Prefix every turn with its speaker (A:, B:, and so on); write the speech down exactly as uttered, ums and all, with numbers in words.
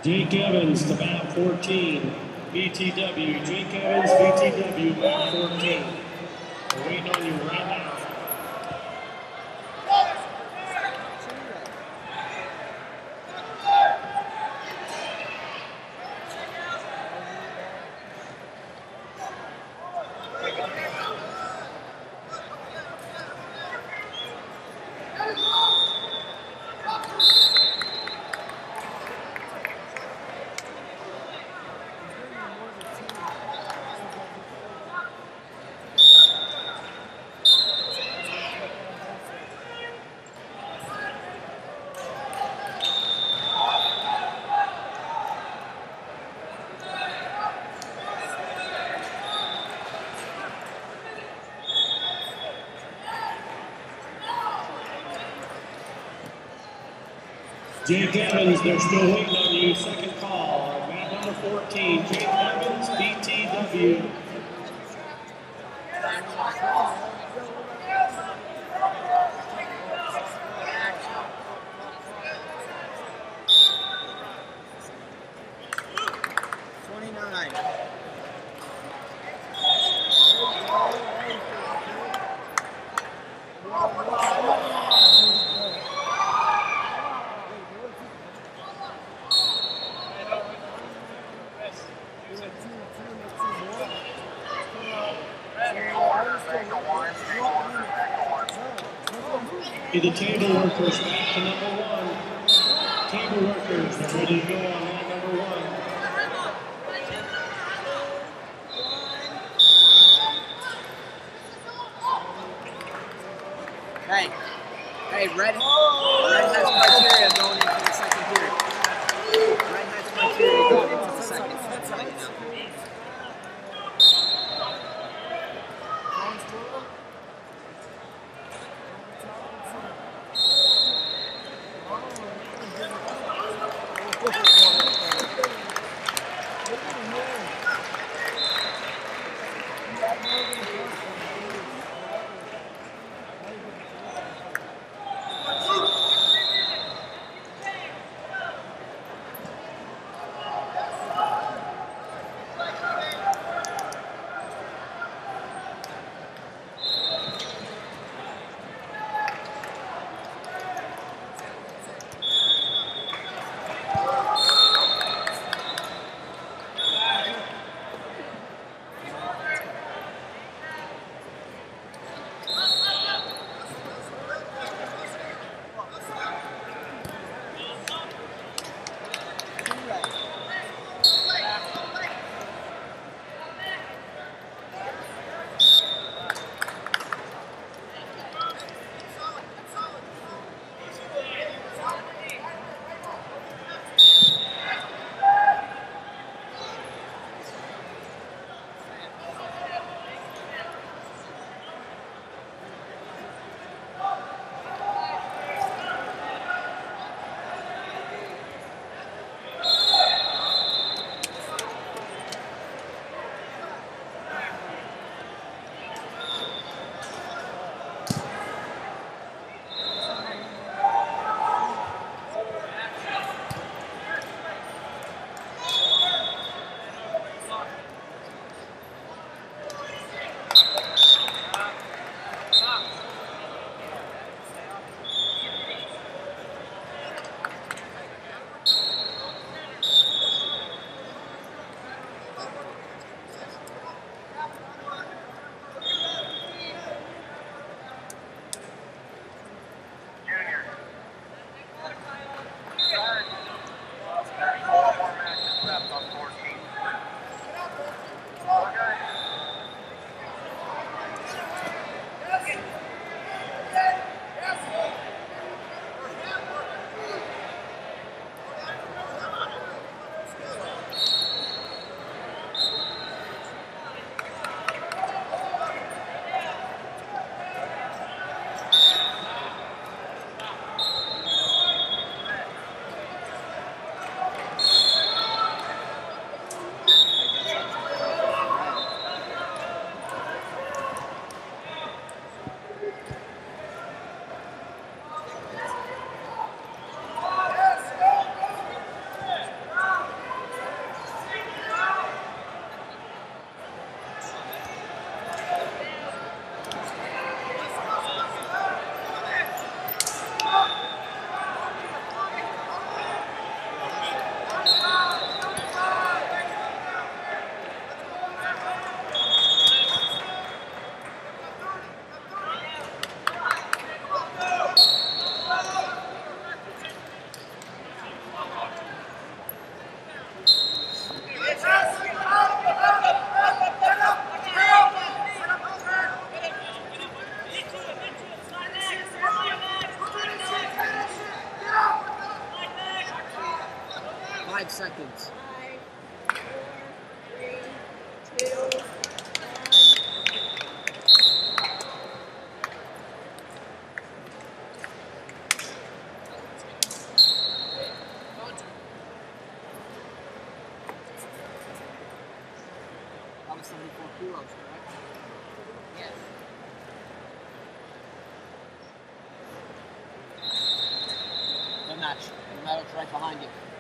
A: Jake Evans to bat fourteen, B T W. Jake Evans, B T W, bat fourteen. We're waiting on you right now. Jake Evans, they're still waiting on you. Second call. Bat number fourteen, Jake Evans, B T W. The table workers back to number one. Table workers are ready to go on line number one.
B: Hey, hey, red, red has criteria going into the second period. Red has criteria going into the second. That's how you know. Five seconds.
C: Five, four, three, two, one.
B: That was seventy-four kilos, correct?
C: Yes.
B: Good match. The medal's right behind you.